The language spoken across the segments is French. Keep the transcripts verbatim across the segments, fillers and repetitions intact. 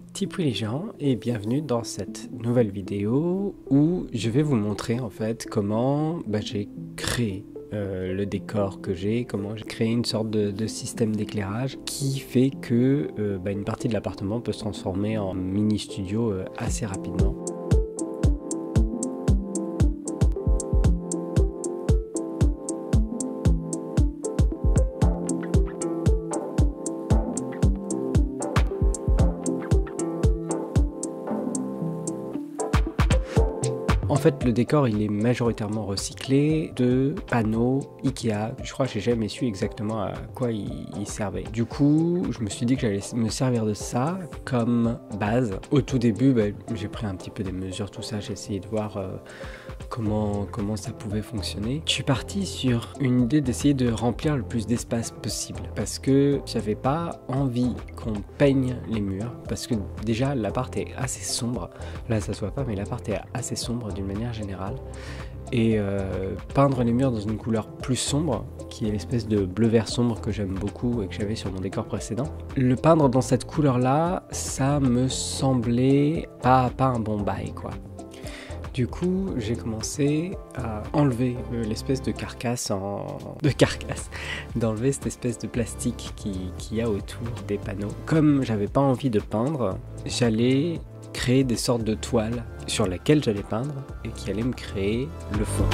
Tipouille les gens et bienvenue dans cette nouvelle vidéo où je vais vous montrer en fait comment bah, j'ai créé euh, le décor que j'ai, comment j'ai créé une sorte de, de système d'éclairage qui fait que euh, bah, une partie de l'appartement peut se transformer en mini studio euh, assez rapidement. En fait, le décor, il est majoritairement recyclé de panneaux Ikea. Je crois que j'ai jamais su exactement à quoi il, il servait. Du coup, je me suis dit que j'allais me servir de ça comme base. Au tout début, bah, j'ai pris un petit peu des mesures, tout ça. J'ai essayé de voir euh, comment, comment ça pouvait fonctionner. Je suis parti sur une idée d'essayer de remplir le plus d'espace possible. Parce que j'avais pas envie qu'on peigne les murs. Parce que déjà, l'appart est assez sombre. Là, ça se voit pas, mais l'appart est assez sombre d'une manière générale, et euh, peindre les murs dans une couleur plus sombre, qui est l'espèce de bleu vert sombre que j'aime beaucoup et que j'avais sur mon décor précédent, le peindre dans cette couleur là, ça me semblait pas, pas un bon bail quoi. Du coup, j'ai commencé à enlever euh, l'espèce de carcasse en... de carcasse, d'enlever cette espèce de plastique qui, qu'il y a autour des panneaux. Comme j'avais pas envie de peindre, j'allais créer des sortes de toiles sur lesquelles j'allais peindre et qui allaient me créer le fond.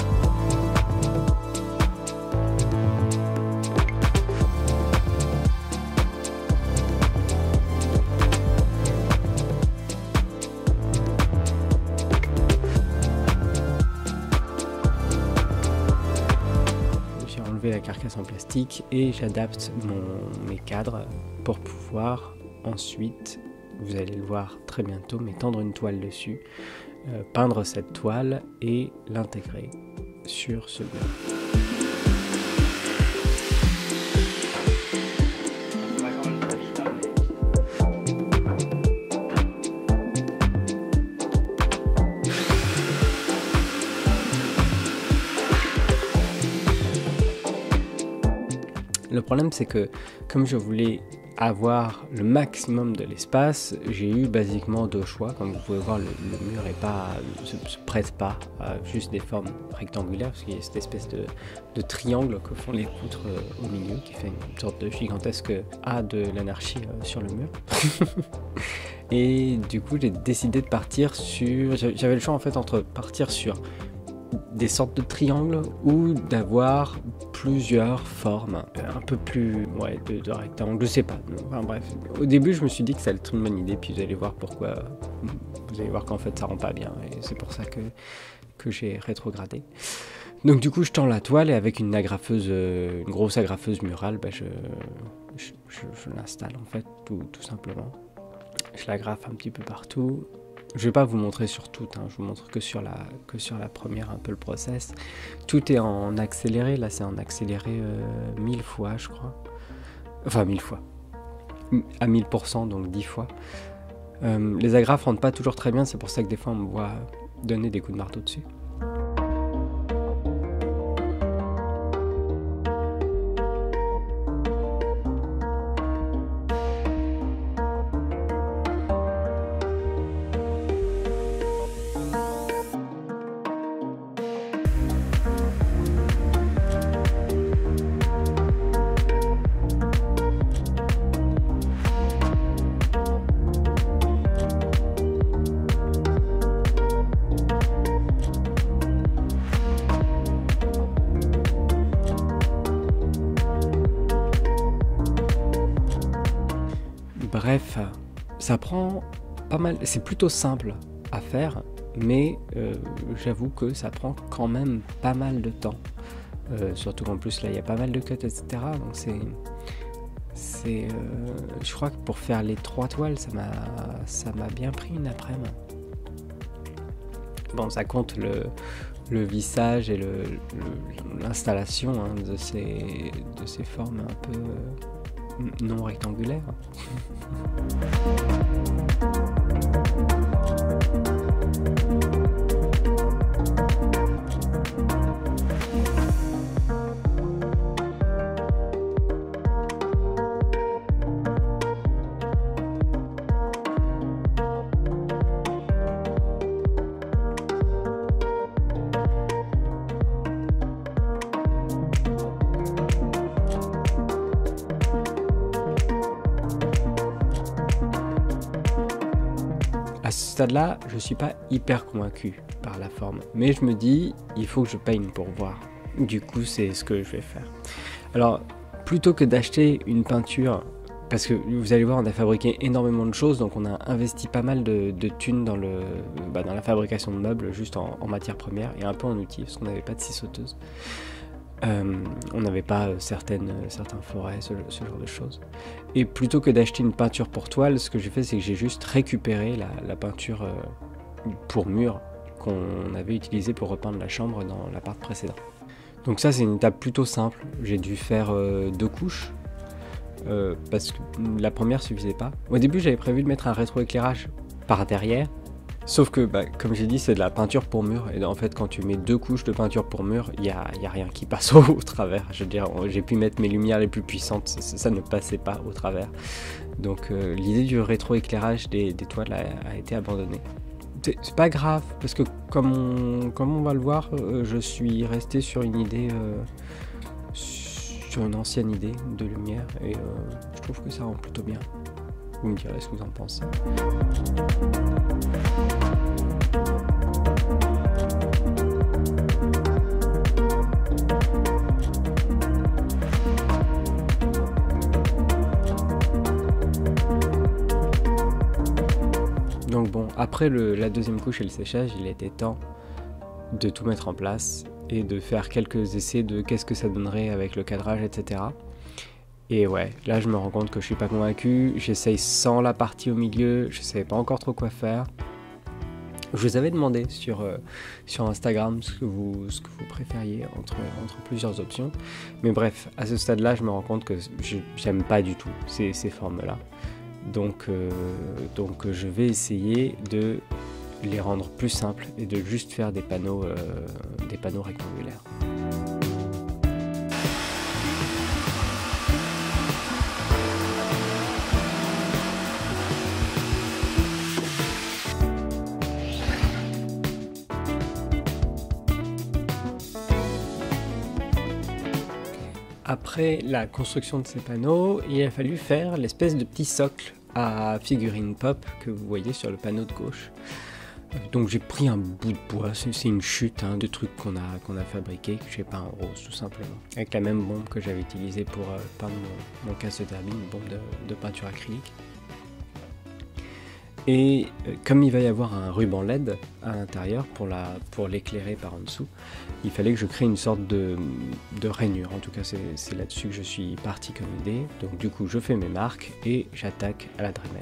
J'ai enlevé la carcasse en plastique et j'adapte mon, mes cadres pour pouvoir ensuite, vous allez le voir très bientôt, mais tendre une toile dessus, euh, peindre cette toile et l'intégrer sur ce mur. Le problème, c'est que comme je voulais avoir le maximum de l'espace, j'ai eu basiquement deux choix. Comme vous pouvez voir, le, le mur est pas, se, se prête pas à juste des formes rectangulaires, parce qu'il y a cette espèce de, de triangle que font les poutres euh, au milieu, qui fait une sorte de gigantesque A de l'anarchie euh, sur le mur. Et du coup, j'ai décidé de partir sur... J'avais le choix en fait entre partir sur des sortes de triangles ou d'avoir plusieurs formes un peu plus ouais, de, de rectangles, je sais pas. Enfin bref, au début je me suis dit que ça allait être une bonne idée, puis vous allez voir pourquoi, vous allez voir qu'en fait ça rend pas bien et c'est pour ça que, que j'ai rétrogradé. Donc du coup je tends la toile et avec une agrafeuse, une grosse agrafeuse murale, bah, je, je, je, je l'installe en fait tout, tout simplement. Je l'agrafe un petit peu partout. Je vais pas vous montrer sur toutes, hein. Je vous montre que sur, la, que sur la première un peu le process. Tout est en accéléré, là c'est en accéléré euh, mille fois je crois. Enfin mille fois. À mille pour cent, donc dix fois. Euh, les agrafes rentrent pas toujours très bien, c'est pour ça que des fois on me voit donner des coups de marteau dessus. Bref, ça prend pas mal, c'est plutôt simple à faire, mais euh, j'avoue que ça prend quand même pas mal de temps. Euh, surtout qu'en plus là il y a pas mal de cuts, et cetera. Donc c'est, c'est, euh, je crois que pour faire les trois toiles, ça m'a, ça m'a bien pris une après-midi. Bon, ça compte le, le vissage et le, le, l'installation hein, de ces, de ces formes un peu euh, non rectangulaires. à ce stade-là, je suis pas hyper convaincu par la forme, mais je me dis, il faut que je peigne pour voir. Du coup, c'est ce que je vais faire. Alors, plutôt que d'acheter une peinture, parce que vous allez voir, on a fabriqué énormément de choses, donc on a investi pas mal de, de thunes dans, le, bah, dans la fabrication de meubles, juste en, en matière première et un peu en outils, parce qu'on n'avait pas de scie sauteuse. Euh, on n'avait pas certaines, certains forêts, ce, ce genre de choses. Et plutôt que d'acheter une peinture pour toile, ce que j'ai fait, c'est que j'ai juste récupéré la, la peinture euh, pour mur qu'on avait utilisée pour repeindre la chambre dans l'appart précédent. Donc ça, c'est une étape plutôt simple. J'ai dû faire euh, deux couches, euh, parce que la première suffisait pas. Au début, j'avais prévu de mettre un rétroéclairage par derrière, sauf que, bah, comme j'ai dit, c'est de la peinture pour mur, et en fait, quand tu mets deux couches de peinture pour mur, il n'y a, y a rien qui passe au, au travers. Je veux dire, j'ai pu mettre mes lumières les plus puissantes, ça, ça ne passait pas au travers. Donc euh, l'idée du rétroéclairage des, des toiles a, a été abandonnée. C'est pas grave, parce que comme on, comme on va le voir, euh, je suis resté sur une idée, euh, sur une ancienne idée de lumière, et euh, je trouve que ça rend plutôt bien. Vous me direz ce que vous en pensez. Donc bon, après le, la deuxième couche et le séchage, il était temps de tout mettre en place et de faire quelques essais de qu'est-ce que ça donnerait avec le cadrage, et cetera. Et ouais, là je me rends compte que je suis pas convaincu, j'essaye sans la partie au milieu, je savais pas encore trop quoi faire. Je vous avais demandé sur, euh, sur Instagram ce que vous, ce que vous préfériez entre, entre plusieurs options. Mais bref, à ce stade-là, je me rends compte que j'aime pas du tout ces, ces formes-là. Donc, euh, donc je vais essayer de les rendre plus simples et de juste faire des panneaux, euh, des panneaux rectangulaires. Après la construction de ces panneaux, il a fallu faire l'espèce de petit socle à figurine pop que vous voyez sur le panneau de gauche. Donc j'ai pris un bout de bois, c'est une chute hein, de trucs qu'on a, qu'on a fabriqué, que j'ai peint en rose tout simplement, avec la même bombe que j'avais utilisée pour euh, peindre mon, mon casse de turbine, une bombe de, de peinture acrylique. Et euh, comme il va y avoir un ruban L E D à l'intérieur pour la, pour l'éclairer par en dessous, il fallait que je crée une sorte de, de rainure. En tout cas, c'est là-dessus que je suis parti comme idée. Donc du coup, je fais mes marques et j'attaque à la Dremel.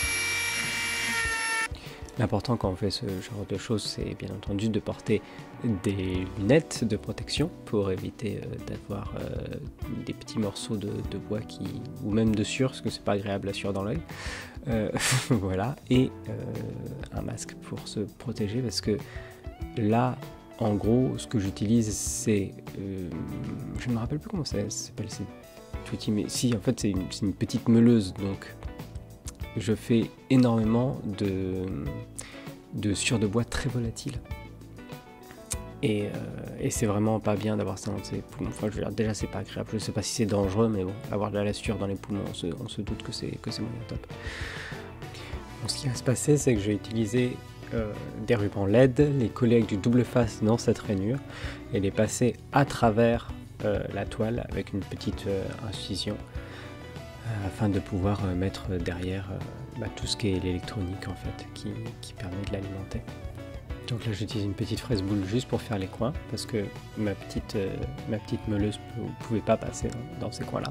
L'important quand on fait ce genre de choses, c'est bien entendu de porter des lunettes de protection pour éviter euh, d'avoir euh, des petits morceaux de, de bois qui, ou même de sueur, parce que c'est pas agréable la sueur dans l'œil. Euh, voilà, et euh, un masque pour se protéger, parce que là, en gros, ce que j'utilise, c'est, euh, je ne me rappelle plus comment ça s'appelle, c'est outil, mais si, en fait, c'est une, une petite meuleuse, donc je fais énormément de, de sueur de bois très volatile. Et, euh, et c'est vraiment pas bien d'avoir ça dans ses poumons. Enfin, je veux dire, déjà, c'est pas agréable. Je sais pas si c'est dangereux, mais bon, avoir de la sueur dans les poumons, on se, on se doute que c'est que c'est moyen top. Bon, ce qui va se passer, c'est que je vais utiliser euh, des rubans L E D, les coller avec du double face dans cette rainure et les passer à travers euh, la toile avec une petite euh, incision, afin de pouvoir euh, mettre derrière euh, bah, tout ce qui est l'électronique en fait, qui, qui permet de l'alimenter. Donc là j'utilise une petite fraise boule juste pour faire les coins, parce que ma petite, euh, ma petite meuleuse ne pouvait pas passer dans, dans ces coins là.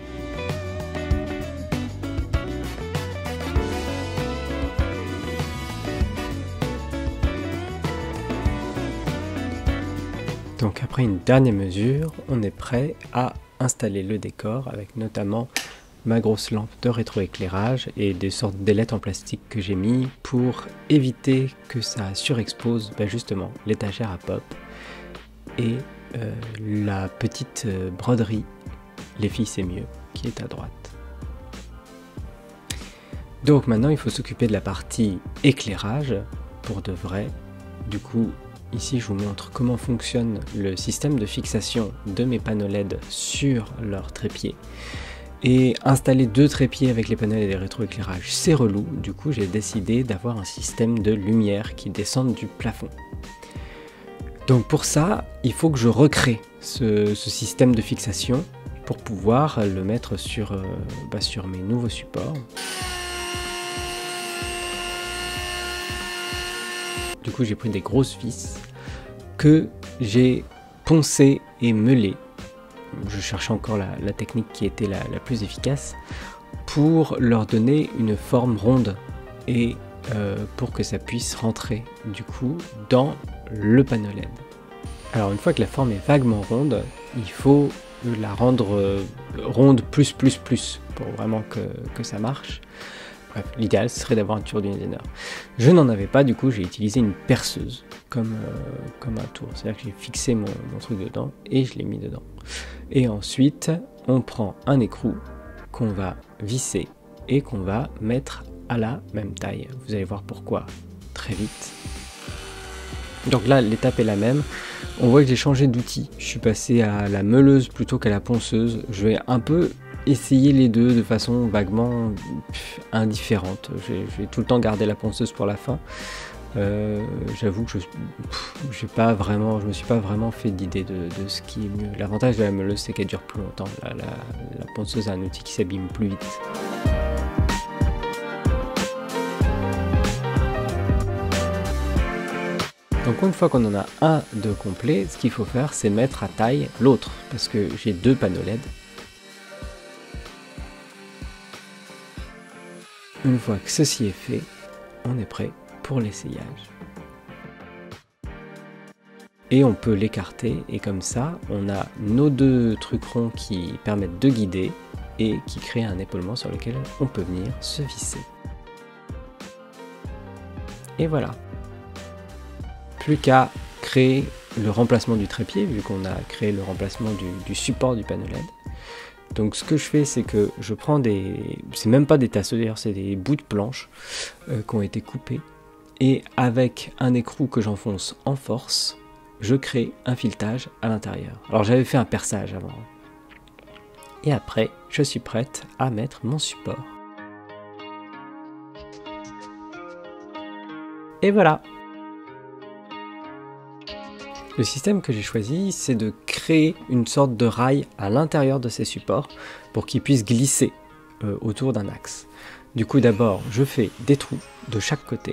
Donc après une dernière mesure, on est prêt à installer le décor avec notamment ma grosse lampe de rétroéclairage et des sortes d'ailettes en plastique que j'ai mis pour éviter que ça surexpose bah justement l'étagère à pop et euh, la petite euh, broderie Les filles c'est mieux qui est à droite. Donc maintenant il faut s'occuper de la partie éclairage pour de vrai. Du coup ici je vous montre comment fonctionne le système de fixation de mes panneaux L E D sur leur trépied. Et installer deux trépieds avec les panels et les rétroéclairages, c'est relou. Du coup, j'ai décidé d'avoir un système de lumière qui descende du plafond. Donc pour ça, il faut que je recrée ce, ce système de fixation pour pouvoir le mettre sur, euh, bah, sur mes nouveaux supports. Du coup, j'ai pris des grosses vis que j'ai poncées et meulées. Je cherchais encore la, la technique qui était la, la plus efficace pour leur donner une forme ronde et euh, pour que ça puisse rentrer du coup dans le panneau L E D. Alors une fois que la forme est vaguement ronde, il faut la rendre euh, ronde plus plus plus pour vraiment que, que ça marche. Bref, l'idéal ce serait d'avoir un turbodinar. Je n'en avais pas, du coup j'ai utilisé une perceuse comme, euh, comme un tour. C'est-à-dire que j'ai fixé mon, mon truc dedans et je l'ai mis dedans. Et ensuite, on prend un écrou qu'on va visser et qu'on va mettre à la même taille. Vous allez voir pourquoi très vite. Donc là, l'étape est la même. On voit que j'ai changé d'outil. Je suis passé à la meuleuse plutôt qu'à la ponceuse. Je vais un peu essayer les deux de façon vaguement pff, indifférente. Je vais tout le temps garder la ponceuse pour la fin. Euh, j'avoue que je j'ai pas vraiment, je me suis pas vraiment fait d'idée de, de ce qui est mieux. L'avantage de la meuleuse, c'est qu'elle dure plus longtemps. La, la, la ponceuse est un outil qui s'abîme plus vite. Donc une fois qu'on en a un de complet, ce qu'il faut faire, c'est mettre à taille l'autre, parce que j'ai deux panneaux L E D. Une fois que ceci est fait, on est prêt pour l'essayage. Et on peut l'écarter et comme ça on a nos deux trucs ronds qui permettent de guider et qui créent un épaulement sur lequel on peut venir se visser. Et voilà. Plus qu'à créer le remplacement du trépied vu qu'on a créé le remplacement du, du support du panneau L E D. Donc ce que je fais, c'est que je prends des... c'est même pas des tasseaux d'ailleurs, c'est des bouts de planche euh, qui ont été coupés. Et avec un écrou que j'enfonce en force, je crée un filetage à l'intérieur. Alors j'avais fait un perçage avant. Et après, je suis prête à mettre mon support. Et voilà! Le système que j'ai choisi, c'est de créer une sorte de rail à l'intérieur de ces supports pour qu'ils puissent glisser euh, autour d'un axe. Du coup, d'abord, je fais des trous de chaque côté.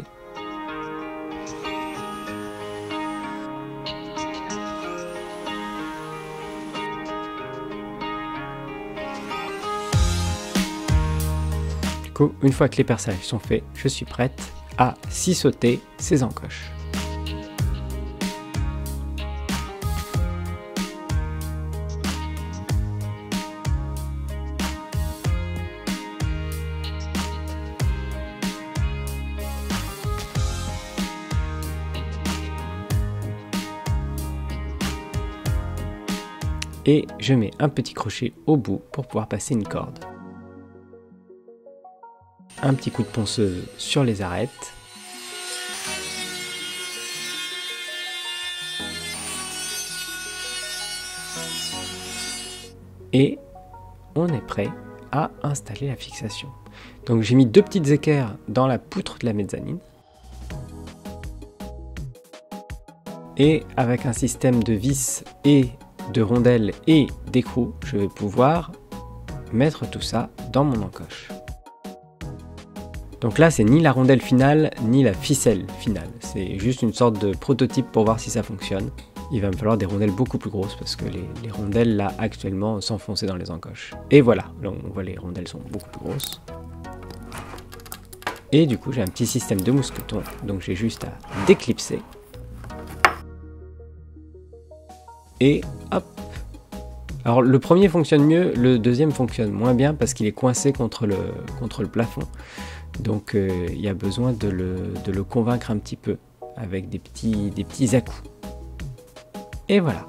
Du coup, une fois que les perçages sont faits, je suis prête à scissoter ces encoches. Et je mets un petit crochet au bout pour pouvoir passer une corde. Un petit coup de ponceuse sur les arêtes. Et on est prêt à installer la fixation. Donc j'ai mis deux petites équerres dans la poutre de la mezzanine. Et avec un système de vis et de rondelles et d'écrou, je vais pouvoir mettre tout ça dans mon encoche. Donc là, c'est ni la rondelle finale, ni la ficelle finale. C'est juste une sorte de prototype pour voir si ça fonctionne. Il va me falloir des rondelles beaucoup plus grosses parce que les, les rondelles, là, actuellement, s'enfonçaient dans les encoches. Et voilà, là, on voit les rondelles sont beaucoup plus grosses. Et du coup, j'ai un petit système de mousqueton, donc j'ai juste à déclipser. Et hop. Alors le premier fonctionne mieux, le deuxième fonctionne moins bien parce qu'il est coincé contre le, contre le plafond. Donc euh, il y a besoin de le, de le convaincre un petit peu avec des petits, des petits à-coups. Et voilà.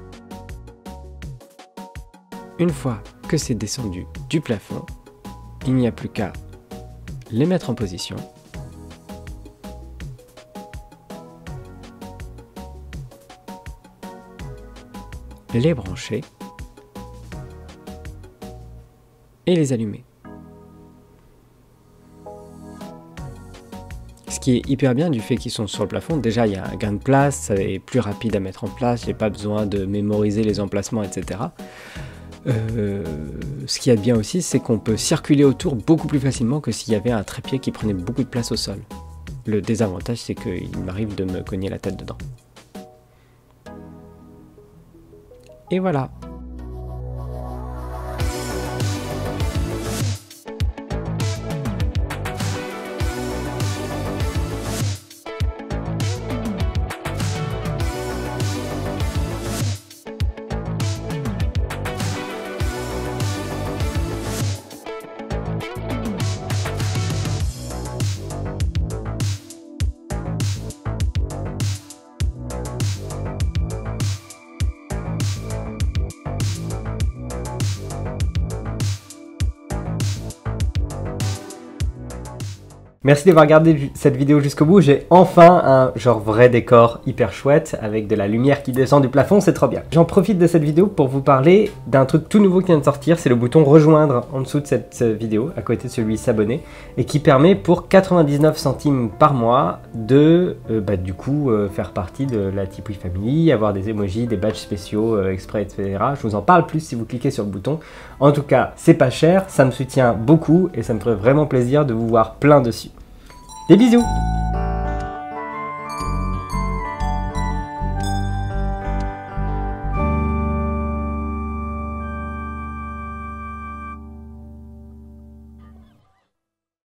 Une fois que c'est descendu du plafond, il n'y a plus qu'à les mettre en position. Les brancher et les allumer. Ce qui est hyper bien du fait qu'ils sont sur le plafond, déjà il y a un gain de place, ça est plus rapide à mettre en place, j'ai pas besoin de mémoriser les emplacements, et cetera. Euh, ce qui est bien aussi, c'est qu'on peut circuler autour beaucoup plus facilement que s'il y avait un trépied qui prenait beaucoup de place au sol. Le désavantage, c'est qu'il m'arrive de me cogner la tête dedans. Et voilà. Merci d'avoir regardé cette vidéo jusqu'au bout, j'ai enfin un genre vrai décor hyper chouette avec de la lumière qui descend du plafond, c'est trop bien. J'en profite de cette vidéo pour vous parler d'un truc tout nouveau qui vient de sortir, c'est le bouton rejoindre en dessous de cette vidéo, à côté de celui s'abonner, et qui permet pour quatre-vingt-dix-neuf centimes par mois de euh, bah, du coup euh, faire partie de la Tipeee Family, avoir des emojis, des badges spéciaux euh, exprès, et cetera. Je vous en parle plus si vous cliquez sur le bouton. En tout cas, c'est pas cher, ça me soutient beaucoup et ça me ferait vraiment plaisir de vous voir plein dessus. Des bisous!